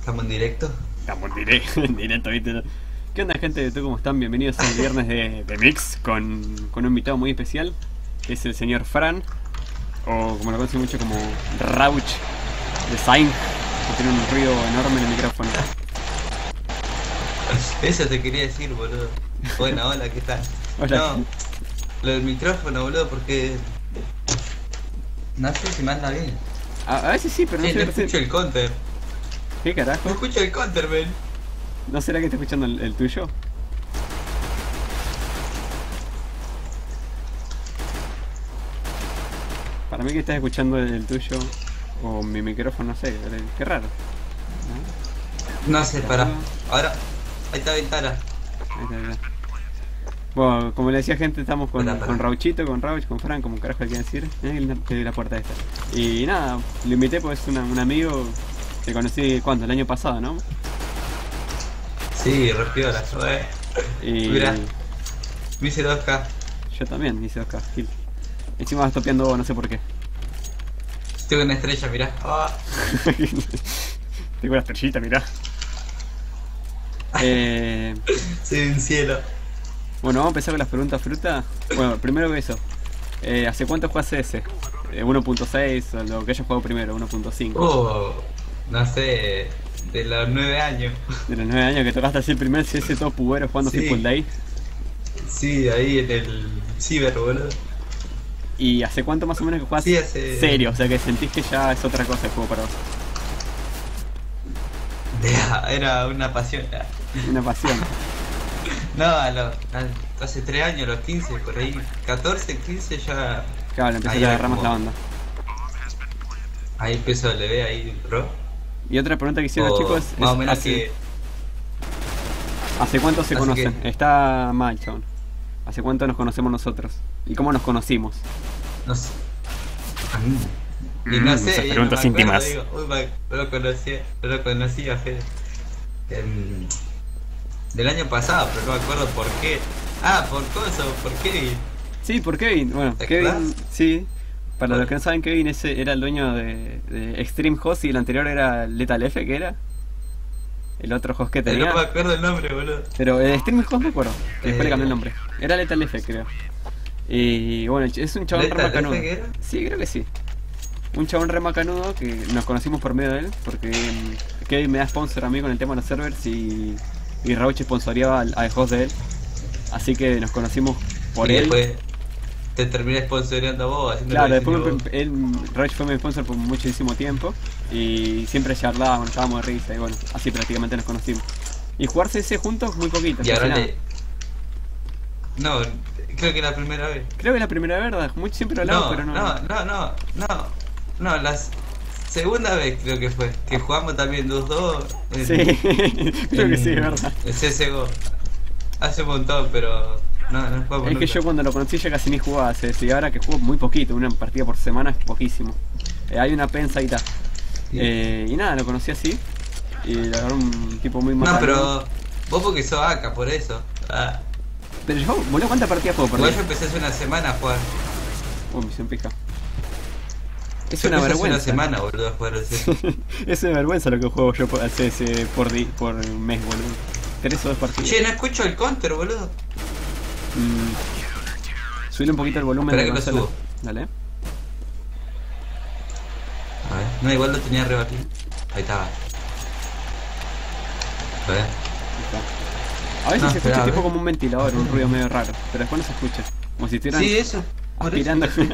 ¿Estamos en directo? Estamos en directo, ¿viste? ¿Qué onda, gente de YouTube? ¿Cómo están? Bienvenidos al viernes de Mix con un invitado muy especial, que es el señor Fran, o como lo conocen mucho como Rauch Design, que tiene un ruido enorme en el micrófono. Eso te quería decir, boludo. Bueno, hola, ¿qué tal? Hola. No, lo del micrófono, boludo, porque... No sé si me anda bien. A veces sí, pero no Sí, sé. no escucho el counter. ¿Qué No carajo? escucho el counter, men. ¿No será que está escuchando el tuyo? Para mí que estás escuchando el tuyo o mi micrófono, no sé, qué raro. No sé, para. Ahora, ahí está Ventana. Ahí está, ahí está. Bueno, como le decía, gente, estamos Pará. con Rauchito, con Rauch, con Fran, como carajo hay que decir. La puerta esta. Y nada, lo invité porque es un amigo que conocí, ¿cuándo? El año pasado, ¿no? Sí, respiola, joder. Y Mirá, me hice 2K. yo también hice 2K, Gil. Encima vas topeando vos, no sé por qué. Tengo una estrella, mirá. Ah. Tengo una estrellita, mirá. Soy un cielo. Bueno, vamos a empezar con las preguntas fruta. Bueno, primero que eso. ¿Hace cuánto juegas CS? 1.6 o lo que hayas jugado primero, 1.5. No sé, de los 9 años. De los 9 años que tocaste así el primer CS todo pubero jugando Sí. Football Day. Sí, ahí en el ciber, boludo. ¿Y hace cuánto más o menos que juegas Sí, hace... serio? O sea que sentís que ya es otra cosa el juego para vos. Era una pasión. Una pasión. No, hace 3 años, los 15, por ahí. 14, 15 ya... Claro, le empecé Ahí a era agarrar más como- la onda. Ahí empezó, le ve ahí, bro. Y otra pregunta que hicieron O los chicos más o es menos que... ¿hace cuánto se Así conocen? que- Está mal, chabón. ¿Hace cuánto nos conocemos nosotros? ¿Y cómo nos conocimos? No sé. Y no sé, esas y preguntas no me acuerdo, íntimas. digo, uy, no lo conocía, Fede. Del año pasado, pero no me acuerdo por qué. Ah, por Coso, por Kevin. Sí, por Kevin. Bueno, ¿Te Kevin, acordás? sí. Para Bueno. los que no saben, Kevin ese era el dueño de Extreme Host y el anterior era Lethal F, que era el otro host que tenía. No me acuerdo el nombre, boludo. Pero el Extreme Host me acuerdo, que después le cambió el Eh. nombre. Era Lethal F, creo. Y bueno, es un chabón re ¿Lethal macanudo. F que era? Sí, creo que sí. Un chabón re macanudo que nos conocimos por medio de él, porque Kevin me da sponsor a mí con el tema de los servers y Rauch sponsoreaba al host de él. Así que nos conocimos por Y él. después te terminé sponsoreando vos, haciendo Claro, lo después que hiciste Rauch fue mi sponsor por muchísimo tiempo y siempre charlábamos, nos estábamos de risa y bueno, así prácticamente nos conocimos. Y jugar CS juntos muy poquito, vos. Y casi ahora nada. le... No, creo que la primera vez. Creo que la primera verdad, mucho siempre hablamos, pero No, la segunda vez creo que fue. Que jugamos también 2-2 en, Sí, creo que sí, es en verdad. CSGO. Hace un montón, pero no jugamos Es que nunca. yo cuando lo conocí ya casi ni jugaba CS y ahora que juego muy poquito, una partida por semana es poquísimo. Hay una pensa y tal. Sí. Y nada, lo conocí así. Y la verdad un tipo muy No, macano. pero vos porque sos acá, por eso. Ah, Pero yo, boludo, ¿cuántas partidas juego? igual yo Perdón. empecé hace una semana a jugar. Uy, misión pija. Es Yo una empecé hace vergüenza. una semana, boludo, a jugar al CS. Es una vergüenza lo que juego yo al CS por mes, boludo. 3 o 2 partidas. Che, no escucho el counter, boludo. Subile un poquito el volumen Espera de que lo consola. subo. Dale. A ver, no, igual lo tenía arriba aquí. Ahí estaba. A ver. Ahí está. A veces No, se escucha espera, a tipo ver. como un ventilador, un ruido medio raro, pero después no se escucha. Como si estuvieran Sí, eso. Por aspirando. eso.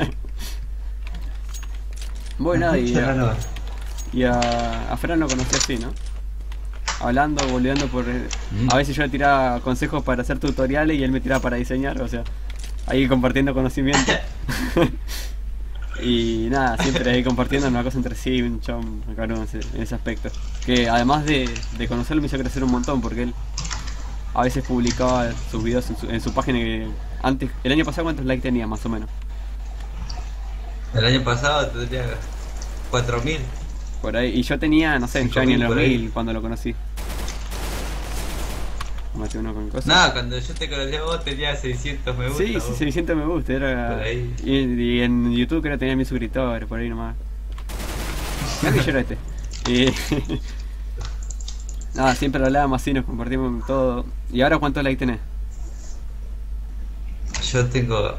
Bueno, Escucha raro. y a Fran lo conocí así, ¿no? Hablando, boludeando por... Mm. A veces yo le tiraba consejos para hacer tutoriales y él me tiraba para diseñar, o sea, ahí compartiendo conocimiento. Y nada, siempre ahí compartiendo una cosa entre sí, un chabón macanudo en ese aspecto. Que además de conocerlo me hizo crecer un montón porque él a veces publicaba sus videos en su página que antes, el año pasado ¿cuántos likes tenía más o menos? El año pasado tenía 4000. Por ahí, y yo tenía, no sé, yo ni en 5.000 los por ahí. 1000 cuando lo conocí. Maté uno con cosas. Nada, cuando yo te conocí a vos tenía 600 me gusta. Sí, sí, vos. 600 me gusta, era... Por ahí. Y en YouTube creo que tenía 1000 suscriptores, por ahí nomás. ¿Qué yo era este? Y... No, siempre hablábamos así, nos compartimos todo. ¿Y ahora cuántos likes tenés? Yo tengo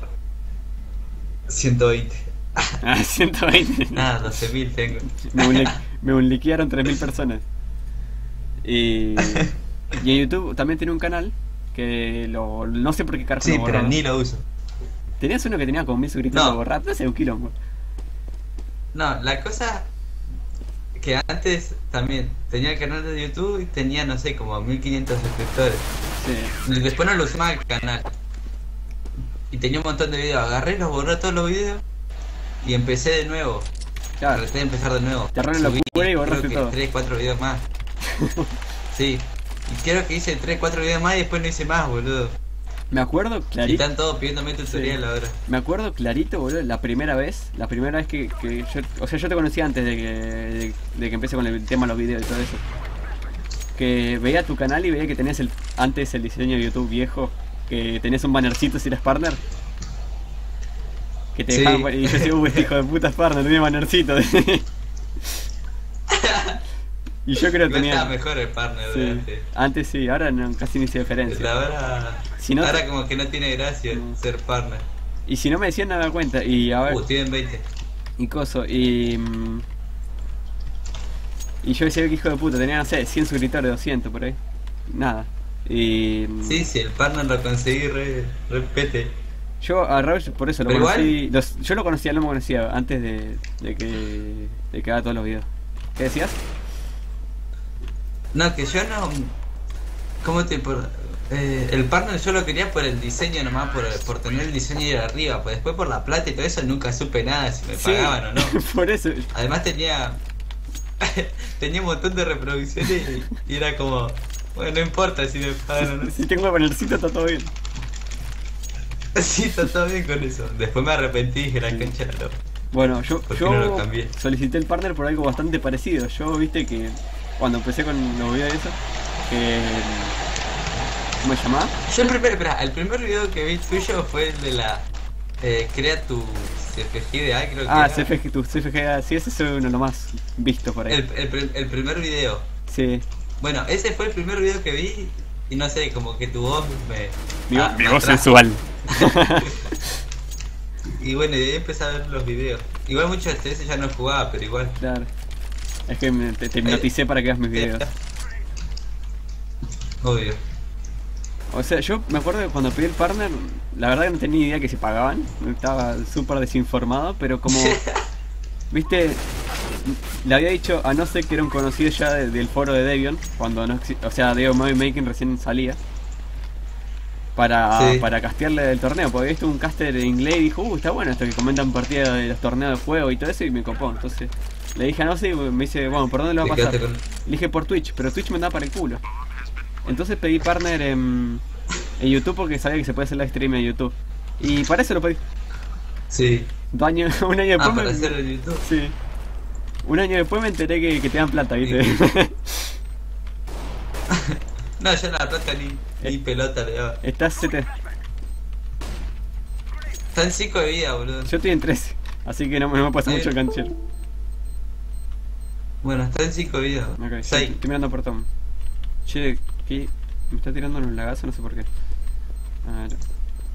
120. Ah, 120. Nada, 12.000 tengo. Me unliquearon 3000 personas. Y en YouTube también tiene un canal que no sé por qué carajo Sí, lo pero borraron. ni lo uso. Tenías uno que tenía como 1000 suscriptores No. borrados, no sé, un quilombo. No, la cosa que antes también tenía el canal de YouTube y tenía, no sé, como 1500 suscriptores. Sí. Después no lo usaba el canal. Y tenía un montón de videos. Agarré, los borré todos los videos y empecé de nuevo. Claro, Traté de empezar de nuevo. te agarraron la Subí, locura y creo borraste que todo. 3, 4 videos más. Sí. Y creo que hice 3, 4 videos más y después no hice más, boludo. Me acuerdo Y clarito. están todos pidiéndome tutorial ahora. Me acuerdo clarito, boludo, la primera vez que yo, o sea, yo te conocí antes de que empecé con el tema de los videos y todo eso. Que veía tu canal y veía que tenías antes el diseño de YouTube viejo, que tenías un bannercito si eras partner. Que te Sí. dejaban, y yo decía, este hijo de puta es partner, tenía bannercito. Y yo creo que Igual estaba tenía... mejor el partner Sí. de antes. Antes sí, ahora no, casi ni se diferencia. Ahora, Si no- ahora como que no tiene gracia No. ser partner. Y si no me decían, no me daba cuenta. Y a ver, Tienen 20. y coso, y yo decía que hijo de puta, tenía, no sé, 100 suscriptores, 200 por ahí. Nada. Y Sí, sí, el partner lo conseguí repete. yo a Rauch por eso lo Pero conocí. Yo lo conocía, no me conocía antes de que haga todos los videos. ¿Qué decías? No, que yo no. ¿Cómo te por el partner yo lo quería por el diseño nomás, por tener el diseño ahí arriba, pues después por la plata y todo eso nunca supe nada si me Sí, pagaban o no. por eso. Además tenía un montón de reproducciones y era como, bueno, no importa si me pagan o no. Si tengo el bannercito está todo bien. Sí, está todo bien con eso. Después me arrepentí y dije, la cancha no. Bueno, yo ¿Por qué no lo cambié? solicité el partner por algo bastante parecido. Yo, viste que cuando empecé con los videos de eso, que... ¿Cómo se llamaba? Yo el primer video que vi tuyo fue el de la crea tu CFGDA, creo que Ah, era. tu CFG, sí, ese es uno de los más vistos por ahí. El primer video. Sí. Bueno, ese fue el primer video que vi y no sé, como que tu voz me... Mi me voz atrajo. sensual. Y bueno, y de ahí empecé a ver los videos. Igual muchos de ese ya no jugaba, pero igual. Claro. Es que te hipnoticé para que veas mis videos. Obvio. O sea, yo me acuerdo que cuando pedí el partner, la verdad que no tenía idea que se pagaban. Estaba súper desinformado, pero como... Viste, le había dicho a no sé que era un conocido ya del foro de Debian, cuando no o sea, Debian Movie Making recién salía, Sí. para castearle el torneo, porque había visto un caster en inglés y dijo, está bueno esto que comentan partidas de los torneos de juego y todo eso, y me copó. Entonces le dije a no sé y me dice, bueno, ¿por dónde lo va a Te pasar? quedaste Le dije por Twitch, pero Twitch me da para el culo. Entonces pedí partner en YouTube porque sabía que se puede hacer live stream en YouTube. Y para eso lo pedí. Sí. Un año después Para hacer el YouTube. Sí. Un año después me enteré que te dan plata, ¿viste? No, yo la plata ni pelota le daba. Estás CT. Está en 5 de vida, boludo. Yo estoy en 13, así que no me pasa Sí. mucho el canchero. Bueno, está en 5 de vida. Ok, sí, 6. estoy mirando por Tom. Che, ¿qué? Me está tirando un lagazo, no sé por qué. A ver.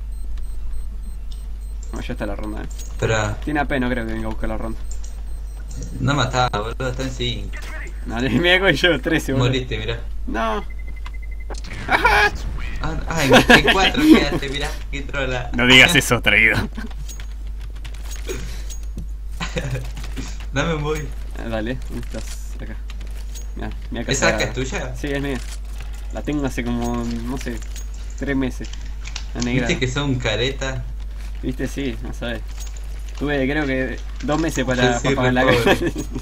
No, ya está la ronda, Pero Tiene AP, no creo que venga a buscar la ronda. no mataba, boludo. Está en 5. Dale, me hago yo, 13, boludo. Moriste, mirá. No. En 4 quedaste, mirá. Qué trola. No digas eso, traído. Dame un boy. Dale, ¿dónde estás? Acá. Mira acá. ¿Esa acá es tuya? Sí, es mía. La tengo hace como, no sé, 3 meses. La negra. Viste que son careta. ¿Viste? Sí, no sabes. Tuve creo que 2 meses para Sí, pagar la re caja.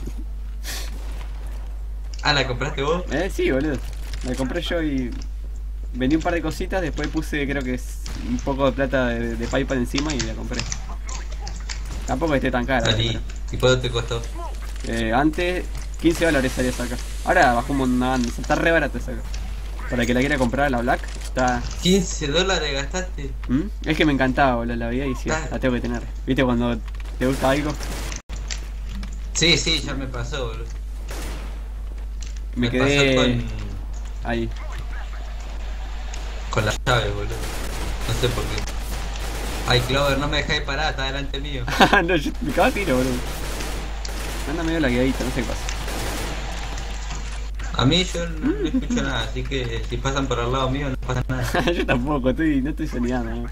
Ah, ¿la compraste vos? Sí, boludo. La compré yo y vendí un par de cositas, después puse creo que es un poco de plata de PayPal encima y la compré. Tampoco esté tan cara. Salí. ¿Y cuánto te costó? Antes $15 salía esa acá. Ahora bajó una banda, está re barata esa acá. Para el que la quiera comprar, la Black, está... $15 gastaste. Es que me encantaba, boludo, la vida y sí, Ah. la tengo que tener. ¿Viste cuando te gusta algo? Sí, ya me pasó, boludo. Me pasó quedé... con Ahí. Con la llave, boludo. No sé por qué. Ay, Clover, no me dejáis parar, está delante mío. No, yo me cago a tiro, boludo. Anda medio lagueadito, no sé qué pasa. A mí yo no escucho nada, así que si pasan por al lado mío no pasa nada. Yo tampoco, no estoy soñando. ¿No?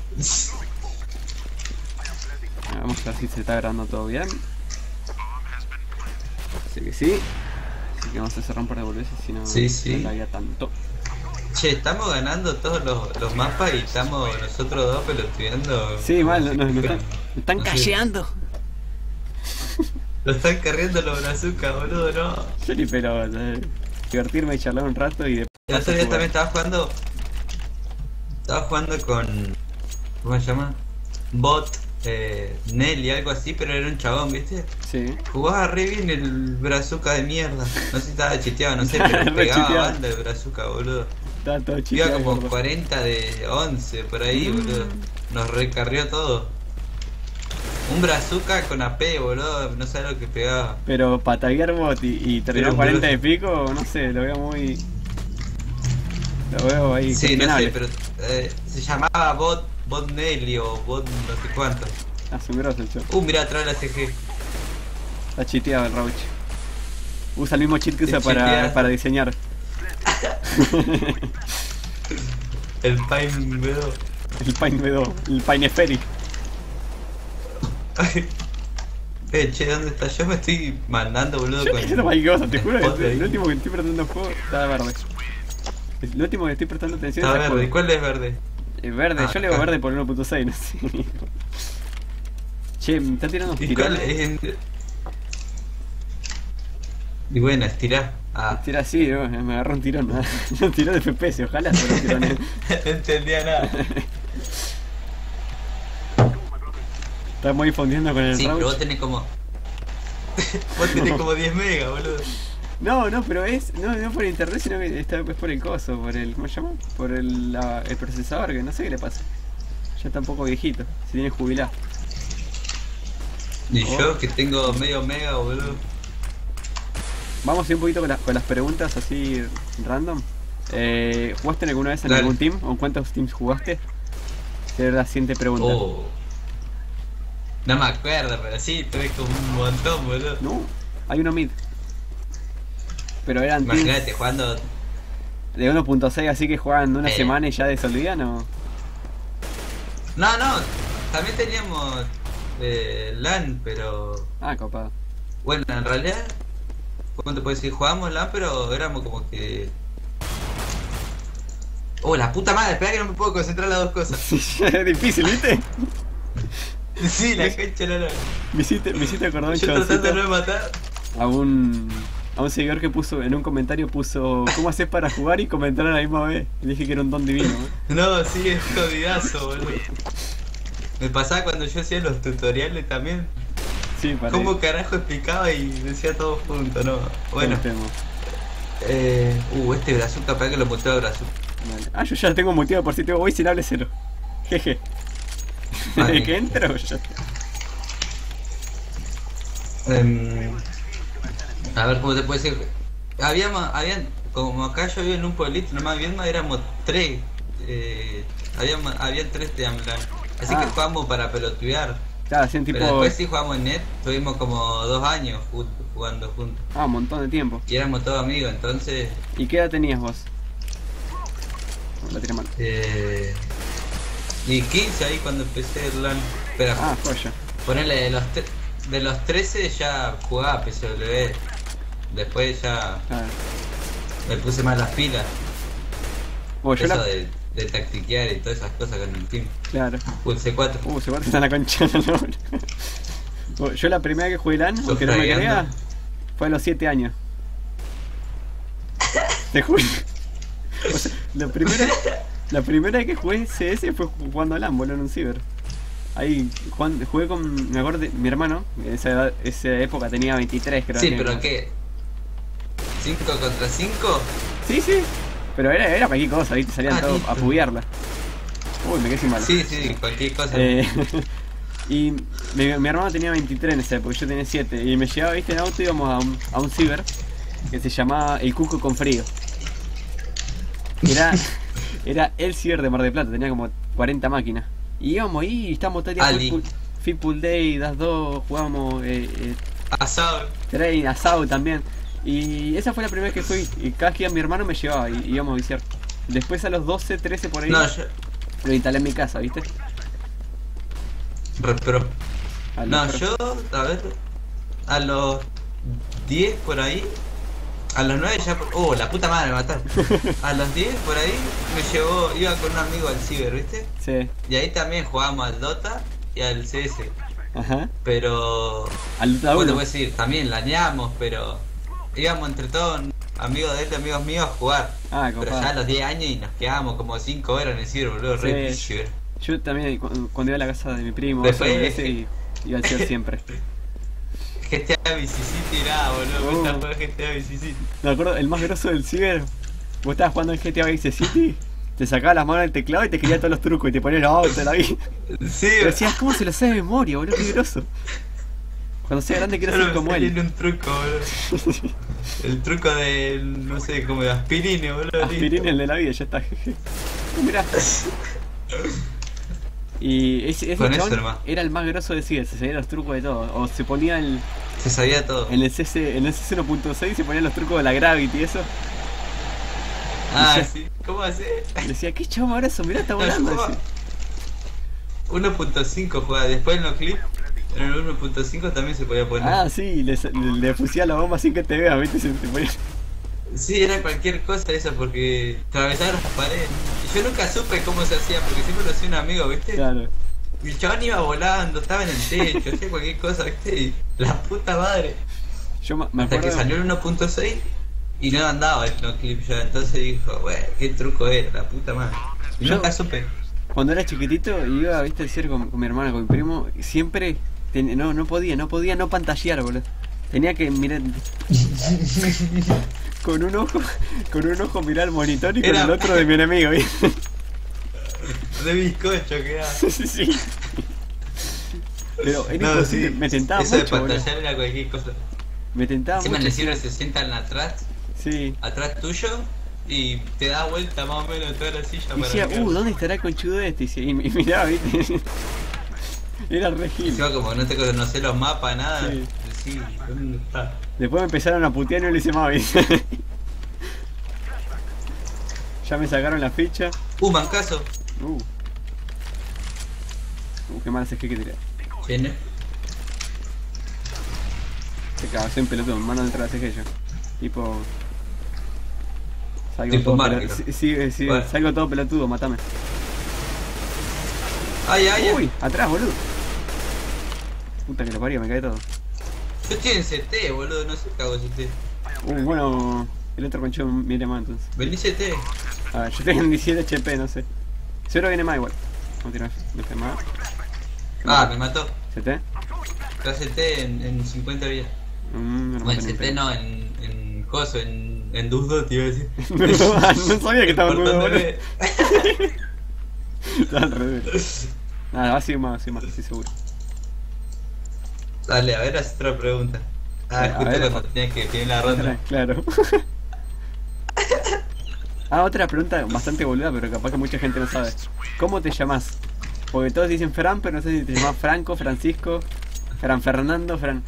Vamos a ver si se está grabando todo bien. Así que sí. Así que vamos a cerrar un par de boludeces, si no Sí. no laguea tanto. Che, estamos ganando todos los mapas y estamos nosotros dos pelotudeando. Sí, mal, nos Pero, están no sé. calleando. Lo están carriendo los brazucas, boludo, no. Yo ni pero divertirme y charlar un rato y después. El otro día también estaba jugando. Estaba jugando con. ¿Cómo se llama? Bot, Nelly, algo así, pero era un chabón, ¿viste? Sí. Jugaba re bien el brazuca de mierda. No sé si estaba chiteado, no sé, pero Re pegaba chiteado. banda el brazuca, boludo. Estaba todo Iba chiquito. como 40 de 11 por ahí, boludo. Nos recarrió todo. Un brazuca con AP, boludo, no sabe lo que pegaba. Pero para taguear bot y terminar Pero, 40 de boludo. pico, no sé, lo veo muy. Lo veo ahí. Sí, no cuestionable. sé, pero se llamaba bot Nelly o bot no sé cuánto. Asombroso el show. Mirá, atrás de la CG. Está chiteado el Rauch. Usa el mismo cheat que usa Es chiteado. para diseñar. El Pine Meadow. El Pine B2, el Pine Fairy. Che, ¿dónde está? Yo me estoy mandando, boludo, Yo con. no cualquier cosa, te juro spot que el ahí. último que estoy prestando juego está verde. El último que estoy prestando atención Está es el verde. ¿Y juego. cuál es verde? Verde, Ah, yo le digo acá. verde por 1.6, no sé. Che, me está tirando ¿Y cuál tirones. es? Y bueno, estirá. Ah, Tira así, me agarró un tirón. Un tirón de FPS, ojalá se lo tirones. no entendía nada. Estamos ahí fondeando con el Sí, pero Rauch. vos tenés como. Vos tenés como 10 megas, boludo. No, pero no por internet, sino que es por el coso, por el, ¿cómo se llama? Por el procesador, que no sé qué le pasa. Ya está un poco viejito, se tiene jubilado. Y Oh. yo que tengo medio mega, boludo. Vamos a ir un poquito con las preguntas así random. ¿Jugaste alguna vez en Dale. algún team? ¿O en cuántos teams jugaste? Era la siguiente pregunta. Oh. No me acuerdo, pero sí, tuve como un montón, boludo. No, hay uno mid. Pero eran teams Imagínate jugando. de 1.6, así que jugaban una Eh. semana y ya desolvían o. No, también teníamos LAN, pero. Ah, copado. Bueno, en realidad. ¿Cómo te puedo decir? Jugábamos LAN, pero éramos como que. Oh, la puta madre, espera que no me puedo concentrar las dos cosas. Es difícil, ¿viste? Sí, la concha de la lora. Me hiciste acordar un Yo tratando de chaboncito no matar. a un seguidor que puso en un comentario ¿cómo haces para jugar? Y comentaron a la misma vez. Le dije que era un don divino, ¿eh? No, sí, es jodidazo, boludo. Me pasaba cuando yo hacía los tutoriales también. Sí, para ¿Cómo carajo explicaba y decía todo junto, no? Bueno, este brazuca, para que lo muteo a brazuca. Vale. Ah, yo ya tengo motivo por si tengo voy sin hable cero. Jeje. Vale. Desde que entro ya. A ver, ¿cómo te puedo decir? Habían, como acá yo vivo en un pueblito, nomás bien éramos tres. Habían tres de Amlan. Así que Ah. jugamos para pelotudear. Claro, hacían Pero tipo. después sí jugamos en net, tuvimos como 2 años jugando juntos. Ah, un montón de tiempo. Y éramos todos amigos, entonces. ¿Y qué edad tenías vos? No, la tiré mal. Y 15 ahí cuando empecé el LAN. Pero Ah, joya. ponele de los 13 ya jugaba PSW. Después ya Claro. me puse más las pilas. Vos, yo Eso la. de tactiquear y todas esas cosas con el team. Claro. Full C4. Se parte está en la concha. No. Yo la primera que jugué LAN, aunque no me fragueando. crea, fue a los 7 años. Te juro. O sea, la primera que jugué CS fue jugando LAN, boludo, en un ciber. Ahí jugué con, me acuerdo de mi hermano, que en esa época tenía 23, creo. Sí, tenía pero como- ¿qué? ¿5 contra 5? Sí, pero era cualquier cosa, ¿viste? Salían Ah, todos listo. a puguearla. Uy, me quedé sin bala. Sí, cualquier cosa. Y mi hermano tenía 23 en esa época, yo tenía 7. Y me llevaba, viste, en auto, íbamos a un ciber que se llamaba El Cuco con Frío. Era, era el ciber de Mar del Plata, tenía como 40 máquinas. Y íbamos ahí y estábamos todo el día Ali. Fitpool Day, Das 2, jugábamos Asado. Train, Asado también. Y esa fue la primera vez que fui. Y cada que iba mi hermano me llevaba y íbamos a viciar. Después a los 12, 13 por ahí No, yo. lo instalé en mi casa, ¿viste? Pero. Al No, pro- yo, a ver. A los 10 por ahí. A los 9 ya. La puta madre me mataron. A los 10 por ahí me llevó. Iba con un amigo al ciber, ¿viste? Sí, Y ahí también jugábamos al Dota y al CS. ajá. Pero. Al Dota ¿Cómo te 1. voy a decir? También laneamos, pero. Íbamos entre todos, amigos de él, amigos míos, a jugar. Ah, Pero ya a compadre. los 10 años y nos quedábamos como 5 horas en el ciber, boludo. Re Sí. pillo era. Yo también, cuando iba a la casa de mi primo, Después- ese, iba al ciber siempre. GTA Vice City nada, boludo. Me gusta jugar GTA Vice City. Me acuerdo, el más grosso del ciber, vos estabas jugando en GTA Vice City, te sacabas las manos del teclado y te quería todos los trucos y te ponías los autos, la vida. Sí, Pero decías, ¿cómo se lo sabe de memoria, boludo? Qué grosso. Cuando sea grande quiero ser como él. un truco, boludo. El truco de, no sé, como de aspirine, boludo. Aspirina el de la vida, ya está, jeje. Mirá. Y ese Con eso chabón nomás. era el más grosso de ciber, se sabía los trucos de todo. O se ponía Se sabía todo. en el CC 1.6 se ponían los trucos de la Gravity y eso. Ah, ya- sí. ¿Cómo hace? Y decía, qué chabón abrazo, mirá, está No, yo volando. jugaba decía. 1.5 jugaba. Después en los clips, en el 1.5 también se podía poner. Ah, sí, le fusilaba la bomba sin que te vea, viste, se te ponía. Sí, era cualquier cosa eso porque atravesaba las paredes. Y yo nunca supe cómo se hacía porque siempre lo hacía un amigo, ¿viste? Claro. Y el chabón iba volando, estaba en el techo, hacía cualquier cosa, ¿viste? Y la puta madre. Yo me Hasta que acuerdo. salió el 1.6 y no andaba el no clip ya. Entonces dijo, wey, qué truco era, la puta madre. Y Yo- nunca supe. Cuando era chiquitito iba, viste, al ciber con mi hermana, con mi primo, y siempre no podía no pantallear, boludo. Tenía que mirar con un ojo mirar el monitor y con Era- el otro de mi enemigo, ¿viste? De bizcocho que era. Sí, sí. Pero era No, imposible, sí, me tentaba eso de mucho, boludo. pantallar era cualquier cosa. Me tentaba Encima en mucho. el ciber se sientan atrás Sí. tuyo y te da vuelta más o menos toda la silla Y para decía, mirar. ¿dónde estará el conchudo este? Y miraba, viste. Era re gil. Encima como no te conocés los mapas, nada, Sí. decís, ¿dónde está? Después me empezaron a putear y no le hice más, ¿viste? Ya me sacaron la ficha. Mancazo. Qué mala CG que tiré. ¿Quién es? Se cagó, soy un pelotudo, mano dentro de la CG yo. Tipo. Salgo Tipo todo Mark, pelotudo. ¿no? Sí, Bueno. salgo todo pelotudo, matame. Ay, ay, Uy, ay. atrás, boludo. Puta que lo parió, me cae todo. Yo estoy en CT, boludo, no sé qué hago CT. Bueno, el otro conchudo mire más entonces. Vení CT. A ver, yo tengo en 17 HP, no sé. Seguro viene más igual. Vamos a tirar, no sé más. Me mató. ¿CT? Está CT en 50 vidas. No No, en maté ni CT pedo. no, en Coso, en Dus 2 te iba a decir. No sabía que estaba en nudo, boludo. Portándome. Está al revés. Nada, va a seguir más, estoy seguro. Dale, a ver, haz otra pregunta. A Justo ver. cuando tenía que pedir la ronda. Claro. Otra pregunta bastante boluda, pero capaz que mucha gente no sabe. ¿Cómo te llamas? Porque todos dicen Fran, pero no sé si te llamas Franco, Francisco, Fran Fernando, Fran.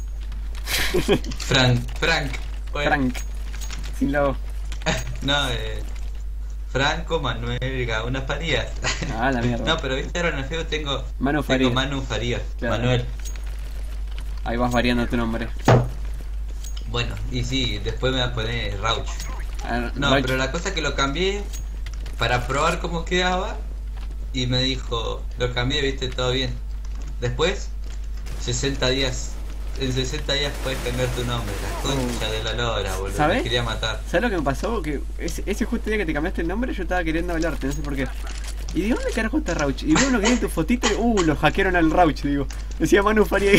Frank. Bueno, Frank. Sin la O. No, Franco, Manuel, unas Farías. Ah, la mierda. No, pero viste ahora en el Facebook tengo Manu Farías. Manu Farías. Claro. Manuel. Ahí vas variando tu nombre. Bueno, y sí, después me va a poner Rauch. No, Rauch. pero la cosa es que lo cambié para probar cómo quedaba y me dijo, lo cambié, viste, todo bien. Después, 60 días. En 60 días puedes cambiar tu nombre, la concha de la lora, boludo. ¿Sabés? Me quería matar. ¿Sabes lo que me pasó? Que ese justo día que te cambiaste el nombre yo estaba queriendo hablarte, no sé por qué. ¿Y de dónde carajo está Rauch? Y veo uno que tiene tu fotito y lo hackearon al Rauch, digo. Decía Manu Farías.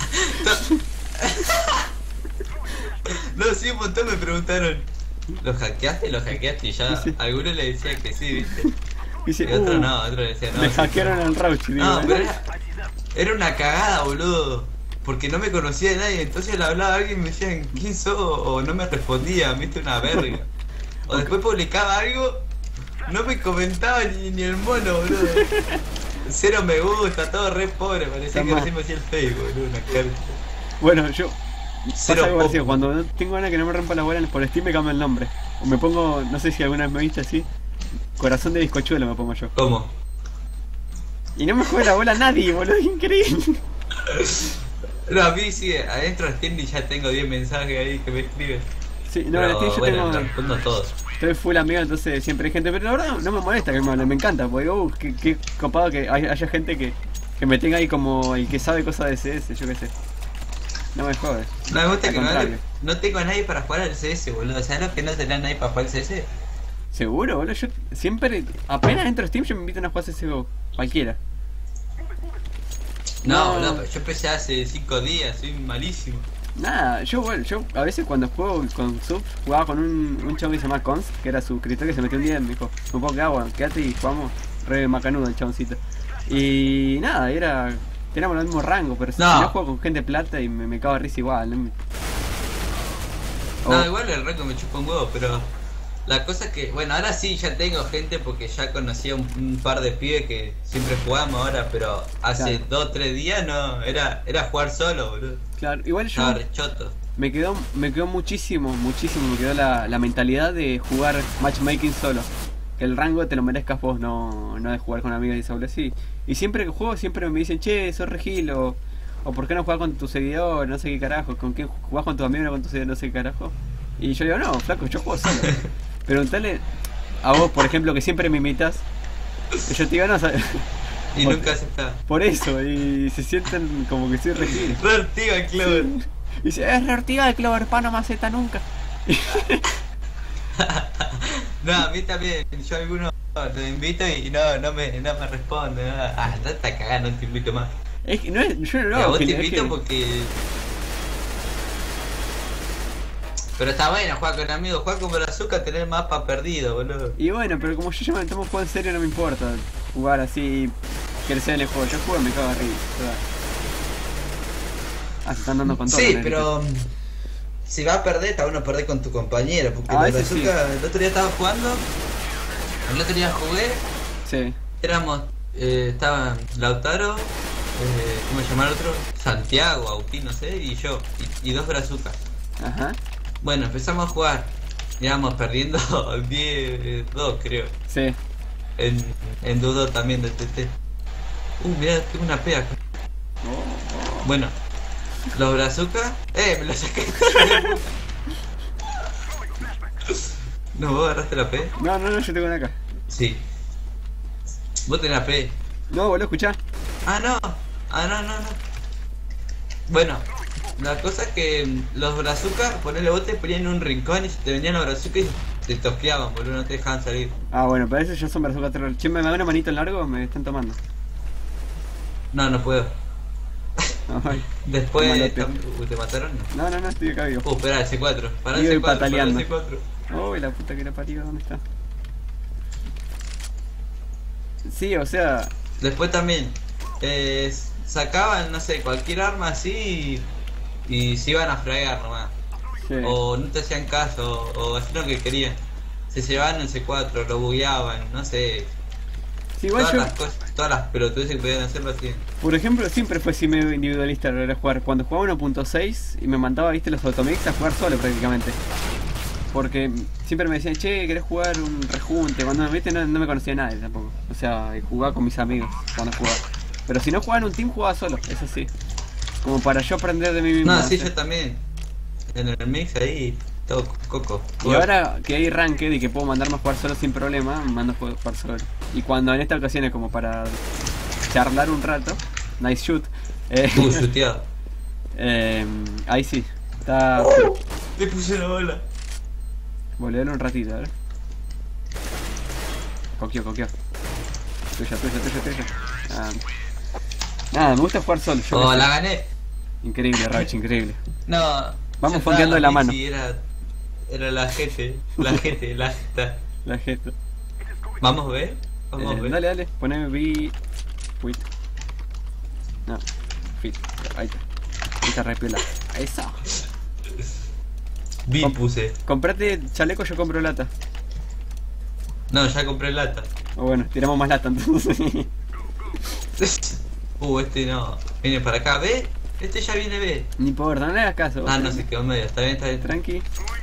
No, sí, un montón me preguntaron, ¿lo hackeaste? ¿Lo hackeaste? Y ya Sí. algunos le decían que sí, viste. Dice, Y otros no, otros le decían no. me sí, hackearon al Rauch, digo. No, pero era una cagada, boludo. Porque no me conocía de nadie, entonces le hablaba a alguien y me decían, ¿quién sos? O no me respondía, viste, una verga. O después publicaba algo No me comentaba ni el mono, boludo. Cero me gusta, todo re pobre, parecía que recién me hacía el Facebook, boludo, una carta. Bueno, yo... Cero pasa algo parecido, pop. cuando no tengo ganas que no me rompa la bola por Steam me cambio el nombre. O me pongo, no sé si alguna vez me viste así, corazón de bizcochuelo me pongo yo. ¿Cómo? Y no me juega la bola nadie, boludo, es increíble. No, a mí sí, adentro de Steam ya tengo 10 mensajes ahí que me escriben. Sí, no, en Pero, Steam yo bueno, tengo... respondo a todos. Estoy full amigo, entonces siempre hay gente, pero la verdad no me molesta que me hablen, me encanta, porque qué copado que haya gente que me tenga ahí como el que sabe cosas de CS, yo qué sé. No me jode. No me gusta Al que contrario. no tengo a nadie para jugar al CS, boludo. ¿Sabes lo que no tenía nadie para jugar al CS? Seguro, boludo, yo siempre, apenas entro a Steam yo me invitan a jugar CSGO, cualquiera. No, boludo, yo empecé hace 5 días, soy malísimo. Nada, yo a veces cuando juego con subs jugaba con un chavo que se llama Cons, que era suscriptor que se metió un día y me dijo, me puedo quedar, bueno, quédate y jugamos, re macanudo el chaboncito. Y nada, teníamos el mismo rango, pero si no juego con gente plata y me cago de risa igual. No, igual el rango me chupa un huevo, pero la cosa es que, bueno, ahora sí ya tengo gente porque ya conocí a un par de pibes que siempre jugamos ahora, pero hace 2 o 3 días no, era jugar solo, boludo. Claro, igual yo Estaba re choto. me quedó muchísimo, me quedó la mentalidad de jugar matchmaking solo. Que el rango te lo merezcas vos, no de jugar con amigos y sobre así. Y siempre que juego, siempre me dicen, che, sos regil, o por qué no jugás con tus seguidores, no sé qué carajo, con quién jugás con tus amigos, no con tus seguidores, no sé qué carajo. Y yo digo, no, flaco, yo juego solo. Preguntale a vos, por ejemplo, que siempre me imitas, que yo te digo, no, Y nunca aceptaba. por eso, y se sienten como que soy regil. Re ortiga el Clover. Y dice, es re ortiga de Clover, pa, no me acepta nunca. No, a mí también, yo a algunos los invito y no me responde. Ah, no está cagando, no te invito más. Es que no es, yo no lo A hago, vos te Gil, es invito que- porque... Pero está bueno jugar con amigos, jugar con Brazuca, tener mapa perdido, boludo. Y bueno, pero como yo ya me tomo juego en serio, no me importa jugar así, crecer en el juego. Yo juego y me cago de risa, ¿verdad? Ah, se están dando con todo. Sí, ¿no? pero... Si vas a perder, está bueno perder con tu compañero, porque Ah, la ese sí. Brazuca, el otro día estaba jugando, el otro día jugué, Sí. éramos, estaban Lautaro, ¿cómo se llama el otro? Santiago, Agustín, no sé, y yo, y 2 Brazucas. Ajá. Bueno, empezamos a jugar, íbamos perdiendo 10-2 creo, Sí. en Dudo también de TT. Mirá, tengo una pega acá. Bueno, los Brazucas, me lo saqué. No, ¿vos agarraste la P? No, yo tengo una acá. Sí. Vos tenés la P. No, boludo, escuchá. No. No. Bueno, la cosa es que los Brazucas, ponele vos te ponían en un rincón y se te venían los Brazucas y te tosqueaban, boludo, no te dejaban salir. Ah, bueno, para eso ya son Brazuca Terror. Che, me da una manito en largo, me están tomando. No puedo. Ay. Después... Tomándote. ¿Te mataron? No, estoy acá vivo. Espera, el C4. Pará Iba el C4, pará el pataleando. C4. Uy, la puta que la parió, ¿dónde está? Sí, o sea, Después también sacaban, no sé, cualquier arma así y se iban a fregar nomás. sí. O no te hacían caso, o hacían lo que querían. Se llevaban el C4, lo bugueaban, no sé. Sí, igual Todas yo, las cosas, todas las pelotudeces que podían hacerlo así. por ejemplo, siempre fue así medio individualista a la hora de jugar. Cuando jugaba 1.6 y me mandaba, viste, los automix a jugar solo prácticamente. Porque siempre me decían, che, ¿querés jugar un rejunte? Cuando me viste no me conocía nadie tampoco. O sea, jugaba con mis amigos cuando jugaba. Pero si no jugaba en un team, jugaba solo, eso sí. Como para yo aprender de mí mismo. No, o sí, sea. yo también. En el mix ahí, todo coco. Y ahora que hay ranked y que puedo mandarme a jugar solo sin problema, me mando a jugar solo. Y cuando en esta ocasión es como para charlar un rato, nice shoot. Chuteado. Ahí sí, está. Le puse la bola. Volver un ratito, a ver. Coquio. Tuya. Nada, me gusta jugar solo. Yo qué sé. La gané. Increíble, Ravich, increíble. No. Vamos ya fondeando de la mano. Sí, era la gente. La jeta. La gesto. Vamos a ver. Vamos a ver. Dale, poneme B. Wait. No, fit. Ahí está. Ahí está repiola. Eso. Vi puse. Comprate chaleco, yo compro lata. No, ya compré lata. O bueno, tiramos más lata entonces. Este no. Viene para acá, ¿ve? Este ya viene, ¿ve? Ni por no le hagas caso. Ah, no, se quedó en medio. Está bien, está bien. Tranqui.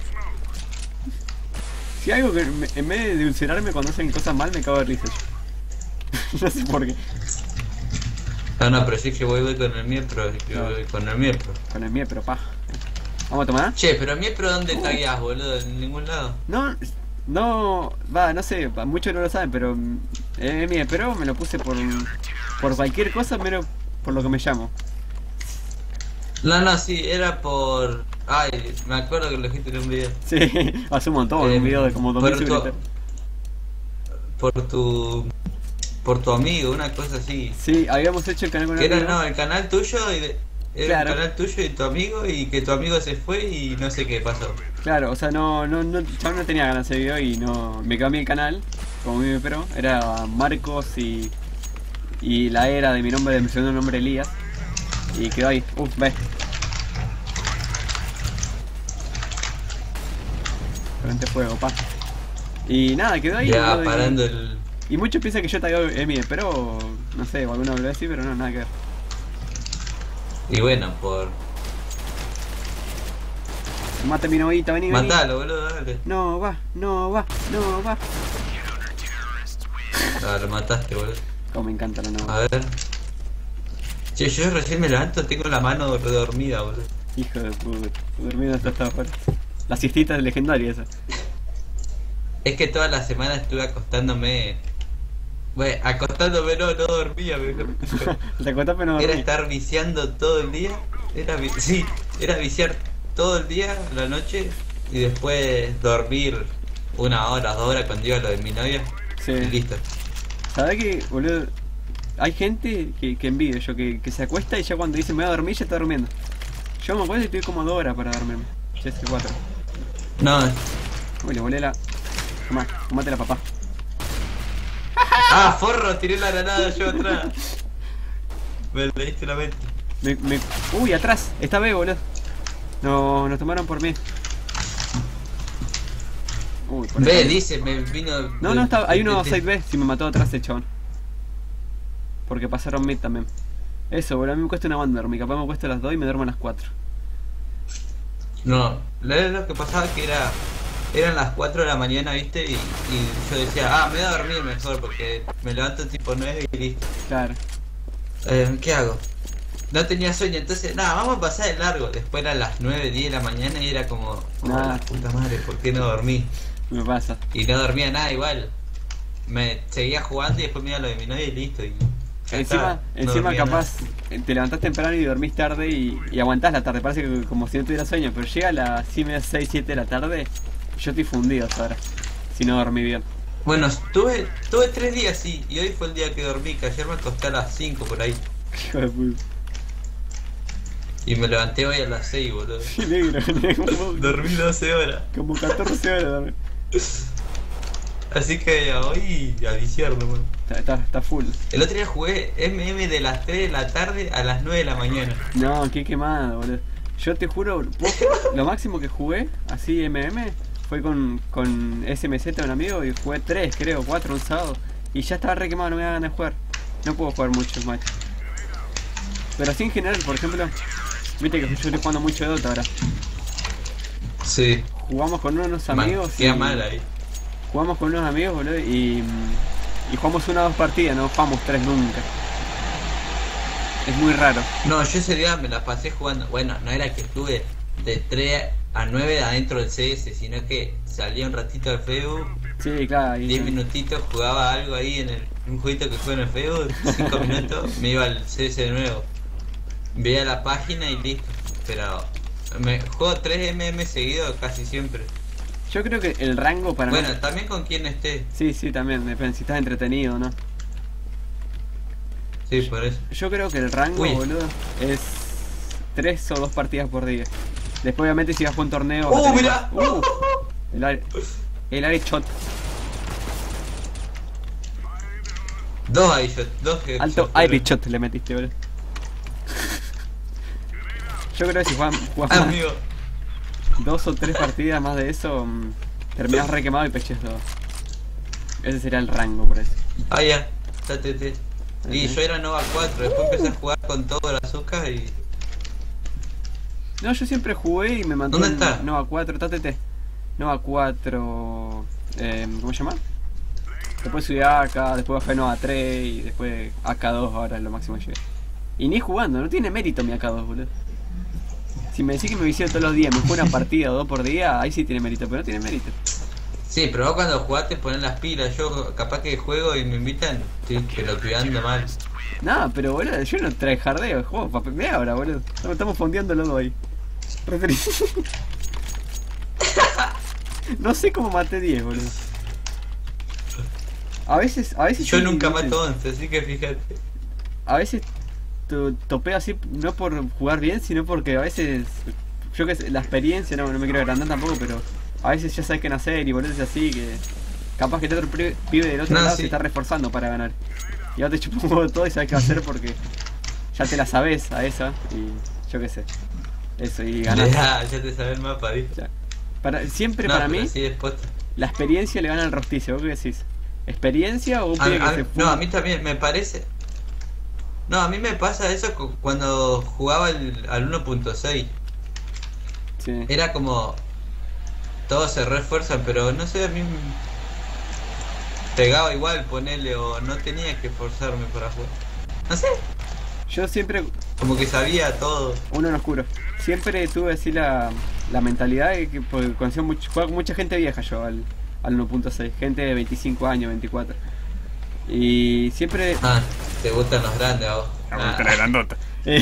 Si hay algo que en vez de ulcerarme cuando hacen cosas mal, me cago de risa. No sé por qué. No, pero sí que voy con el Miepro. Con el Miepro. Con el mío, pero paja. ¿Vamos a tomar? Che, pero Miepro, ¿dónde tagueás, boludo? En ningún lado. No, no, no sé, muchos no lo saben, pero mío, pero me lo puse por cualquier cosa, menos por lo que me llamo. No, sí, era por... Ay, me acuerdo que lo dijiste en un video. Sí, hace un montón, un video de como 2000 suscriptores. Por tu amigo, una cosa así. Sí, habíamos hecho el canal con un Que era, amigo. no, el canal tuyo y era Claro. el canal tuyo y tu amigo y que tu amigo se fue y no sé qué pasó. Claro, o sea, yo no tenía ganas de ese video y no me quedó a mí el canal, como mi pero era Marcos y la era de mi nombre, de mi segundo nombre Elías, y quedó ahí, ve. Frente fuego, pa. Y nada, quedó ahí. Ya, boludo, parando el... y muchos piensan que yo tagueo Emi, pero no sé, alguno lo ve así, pero no, nada que ver. Y bueno, por... Mate mi novita, vení. Matalo, boludo, dale. No va. Ah, lo mataste, boludo. Como me encanta la novia. A ver. Che, yo recién me levanto, tengo la mano redormida, boludo. Hijo de puta, dormido hasta afuera. La siestita es legendaria esa. Es que toda la semana estuve acostándome... Bueno, acostándome no dormía, mejor. Te acostás pero no Era dormís. estar viciando todo el día. Sí, era viciar todo el día, la noche, y después dormir 1 hora, 2 horas cuando iba lo de mi novia. Sí. Y listo. ¿Sabés que, boludo? Hay gente que envidio yo, que se acuesta y ya cuando dice me voy a dormir ya está durmiendo. Yo me acuerdo y estoy como 2 horas para dormirme. Ya es 4. No. Uy, le volé la... Tomá, tomátela papá. Ah, forro, tiré la granada yo atrás. Me leíste la mente. Uy, atrás, está B, boludo. No, nos tomaron por mí. Uy, por Ve, acá. dice, me vino... No, está, hay uno side B, si me mató atrás el chabón. Porque pasaron mid también. Eso, boludo, a mí me cuesta una banda dormir. Capaz me cuesta las 2 y me duermo a las 4. No, lo que pasaba que eran las 4 de la mañana, viste, y yo decía, me voy a dormir mejor porque me levanto tipo 9 y listo. Claro. ¿Qué hago? No tenía sueño, entonces, nada, vamos a pasar de largo. Después eran las 9, 10 de la mañana y era como, Nah. puta madre, ¿por qué no dormí? Me pasa. Y no dormía nada igual. Me seguía jugando y después me iba a lo de mi novia y listo. Y ya está, no Encima dormía capaz te levantás temprano y dormís tarde y aguantás la tarde. Parece que como si no tuviera sueño, pero llega a las 6, 7 de la tarde, yo estoy fundido hasta ahora. Si no dormí bien. nada. Bueno, tuve 3 días sí, y hoy fue el día que dormí, que ayer me acosté a las 5 por ahí. Hijo de puta. Y me levanté hoy a las 6, boludo. Qué negro, Dormí 12 horas. como 14 horas dormí. Así que hoy a viciarlo, bueno. Está full. El otro día jugué MM de las 3 de la tarde a las 9 de la mañana. No, qué quemada, boludo. Yo te juro, lo máximo que jugué, así MM, fue con SMZ, un amigo, y jugué 3, creo, 4 un sábado. Y ya estaba re quemado, no me da ganas de jugar. No puedo jugar mucho más. Pero así en general, por ejemplo, viste que yo estoy jugando mucho de Dota ahora. Sí. Jugamos con unos amigos Queda mal ahí. Jugamos con unos amigos, boludo, y jugamos 1 o 2 partidas, no jugamos 3 nunca. Es muy raro. No, yo ese día me la pasé jugando. Bueno, no era que estuve de 3 a 9 adentro del CS, sino que salía un ratito al Facebook, Sí, claro. 10 minutitos, jugaba algo ahí en un jueguito que juego en el Facebook, 5 minutos, me iba al CS de nuevo. Veía la página y listo. Pero me juego 3 MM seguidos casi siempre. Yo creo que el rango para Bueno, mí... también con quien esté. Sí, también, depende si estás entretenido o no. Sí, por eso. Yo creo que el rango, Uy. boludo, es 3 o 2 partidas por día. Después obviamente si vas por un torneo... vas a tener Mirá. más. El área shot. 2 headshot, 2 headshots. Alto Irish shot le metiste, boludo. Yo creo que si jugás más Amigo. 2 o 3 partidas más de eso, terminás re quemado y peches todo. Ese sería el rango por eso. Ah, ya, TTT. Y yo era Nova 4, después empecé a jugar con todo el azúcar y... No, yo siempre jugué y me mantuve ¿Dónde está? en Nova 4, TTT. Nova 4... ¿cómo se llama? Después subí a AK, después bajé a Nova 3 y después AK2 ahora es lo máximo que llegué. Y ni jugando, no tiene mérito mi AK2, boludo. Si me decís que me vicio todos los días, me juego una partida o dos por día, ahí sí tiene mérito, pero no tiene mérito. Sí, pero vos cuando jugaste pones las pilas, yo capaz que juego y me invitan, estoy pelotudeando mal. No, pero boludo, yo no tryhardeo, juego para pelear ahora, boludo. Estamos fondeando los dos ahí. No sé cómo maté 10, boludo. A veces Yo sí, nunca no sé. mato 11, así que fíjate. A veces topeo así, no por jugar bien, sino porque a veces, yo que sé, la experiencia, no me quiero agrandar tampoco, pero a veces ya sabes qué hacer y volvés así, que capaz que el otro pibe del otro No, lado sí. se está reforzando para ganar. Y ahora te chupo un huevo todo y sabes qué hacer porque ya te la sabes a esa y yo qué sé. Eso, y ganar. Ya te sabes el mapa, ¿viste? Siempre No, para pero mí, sí, después... la experiencia le gana al rosticio. ¿Vos qué decís? ¿Experiencia o un pibe que se no, fuma? a mí también me parece... No, a mí me pasa eso cuando jugaba al 1.6. Sí. Era como... Todos se refuerzan, pero no sé, a mí... Pegaba igual, ponele, o no tenía que esforzarme para jugar. No sé, Yo siempre, como que sabía todo. uno en oscuro, siempre tuve así la mentalidad de que porque jugaba con mucha gente vieja yo al 1.6, gente de 25 años, 24. Y siempre Ah, te gustan los grandes a vos. Ah. grandota.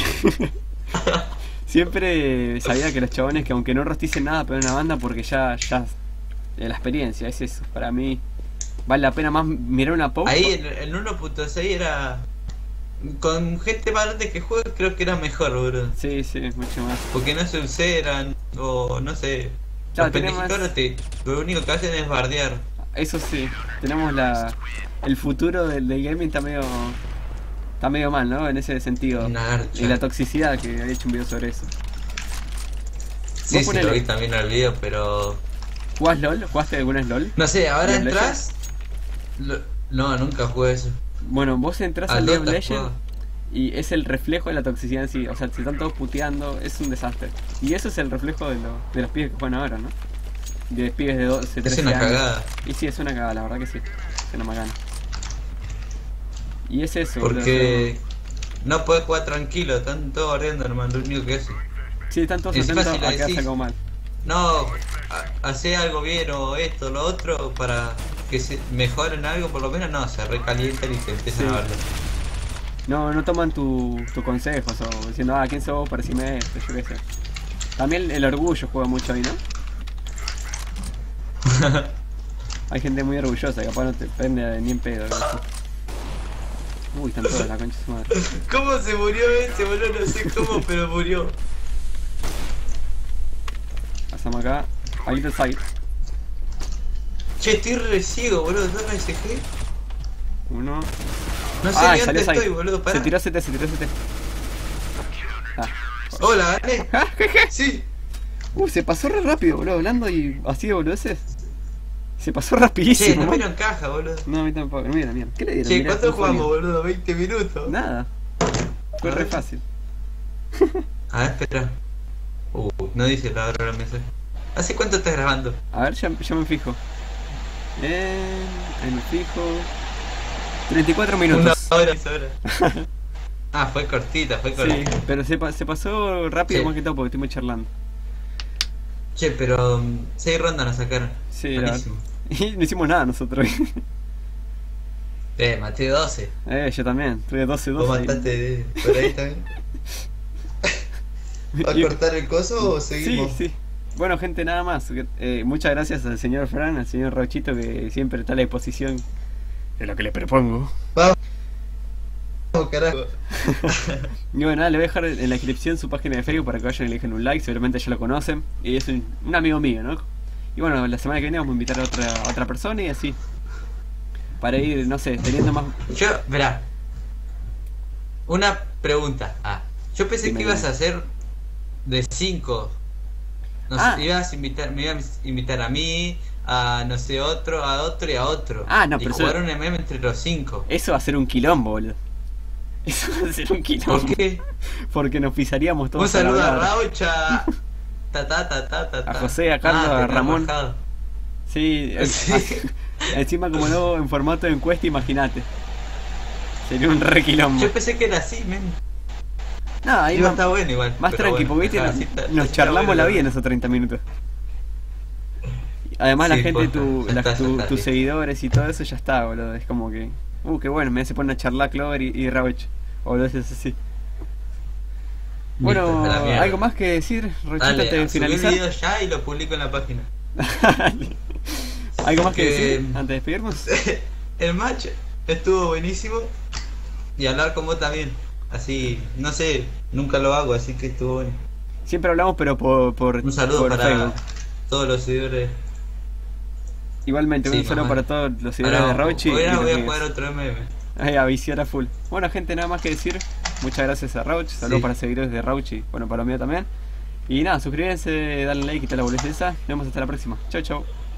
Siempre sabía que los chabones que aunque no rosticen nada pero una banda porque ya la experiencia es eso. Para mí vale la pena más mirar una post. Ahí el 1.6 era... Con gente más grande que juega creo que era mejor, bro. Sí, mucho más. Porque no se useran, o no sé. Claro, Los tiene pendejitos más- ahora lo único que hacen es bardear. Eso sí, tenemos el futuro del gaming está medio mal, ¿no? En ese sentido. Una garcha. Y la toxicidad, que había hecho un video sobre eso. Sí, vos sí, ponele- lo vi también en el video, pero... ¿Jugás LOL? ¿Jugaste alguna vez LOL? No sé, ahora ¿League of entras... No, nunca jugué eso. Bueno, vos entras al Al League of Dota Legends jugaba. y es el reflejo de la toxicidad en sí. O sea, se están todos puteando, es un desastre. Y eso es el reflejo de los pibes que juegan ahora, ¿no? De pibes de 12, 13 Es una años. cagada. Y sí, es una cagada, la verdad que sí. Es una macana. Y es eso, boludo, Porque... No podés jugar tranquilo, están todos bardeando, hermano, lo único que hacen. sí, están todos Encima atentos si a le quedarse decís- como mal. No, hace algo bien o esto, lo otro, para que se mejoren algo, por lo menos no, se recalientan y te empiezan Sí. a bardear. No toman tus consejos o diciendo, ¿quién sos vos para decirme esto? Yo qué sé. También el orgullo juega mucho ahí, ¿no? Hay gente muy orgullosa, capaz no te prende ni en pedo. algo así. Uy, están todas la concha de su madre. ¿Cómo se murió ese, boludo? No sé cómo, pero murió. Pasamos acá. A little side. Che, estoy re ciego, boludo, ¿dónde SG? Uno. No sé Ah, ni salió dónde side. estoy, boludo, pará. Se tiró CT, se tiró CT. Ah. Hola, gané. Ah, jeje. Sí. Se pasó re rápido, boludo, hablando y así de boludeces. Se pasó Che, rapidísimo. no me ¿no? lo encaja, boludo. No, a mí tampoco, no mira, ¿qué le dieron? Che, Mirá, ¿cuánto un jugamos, folio. boludo? 20 minutos. Nada. Fue A re ver. fácil. A ver, espera. No dice la hora del mensaje. ¿Hace cuánto estás grabando? A ver, ya me fijo. Ahí me fijo. 34 minutos. Una hora, esa hora. Ah, fue cortita, fue Sí, cortita. pero se pasó rápido Sí. más que todo porque estuvimos charlando. Che, pero 6 rondas nos sacaron. Sí, la Buenísimo. Y no hicimos nada nosotros. Maté 12. Yo también, tuve 12, ¿Vos 12. mataste por ahí también? ¿Va a Y- cortar el coso o seguimos? Sí. Bueno, gente, nada más. Muchas gracias al señor Fran, al señor Rochito, que siempre está a la disposición de lo que le propongo. Vamos, carajo. Y bueno, nada, le voy a dejar en la descripción su página de Facebook para que vayan y le dejen un like, seguramente ya lo conocen. Y es un amigo mío, ¿no? Y bueno, la semana que viene vamos a invitar a otra persona y así. Para ir, no sé, teniendo más... Yo, verá. Una pregunta. Yo pensé Dime, que ibas dime. a hacer de 5. No Ah. sé, me ibas a invitar a mí, a no sé, otro, a otro y a otro. Ah, no, y pero jugar un MM entre los 5. eso va a ser un quilombo, boludo. Eso va a ser un quilombo. ¿Por qué? Porque nos pisaríamos todos. Un saludo a la hora. Raucha. Ta. A José, a Carlos, a tenés Ramón. bajado. Sí, Sí. encima como no en formato de encuesta, imagínate. Sería un re quilombo. Yo pensé que era así, men. No, ahí Digo, más, está bueno igual. más pero tranqui, bueno, porque viste, así está- nos así está charlamos bueno, la la vida en verdad. esos 30 minutos. Además la Sí, gente, posta, ya está, tus listo. seguidores y todo eso ya está, boludo. Es como que... qué bueno, me hace poner a charlar Clover y Rauch. O lo haces así. Bueno, Listo, a la mierda. ¿algo más que decir, Rochito, Dale, antes de subí el finalizar? video ya y lo publico en la página. ¿Algo más que Que- decir antes de despedirnos? El match estuvo buenísimo. Y hablar con vos también. Así, no sé, nunca lo hago, así que estuvo bueno. Siempre hablamos, pero por Un saludo por para Facebook. todos los seguidores. Igualmente, Sí, un saludo mamá. para todos los seguidores Ahora, de Rauchi. hoy y ahora los voy a míos. jugar otro MM. Ay, a viciar a full. Bueno, gente, nada más que decir. Muchas gracias a Rauch. Saludos Sí. para seguidores de Rauch y bueno, para los míos también. Y nada, suscríbanse, dale like y tal la boludez esa. Nos vemos hasta la próxima. Chau, chau.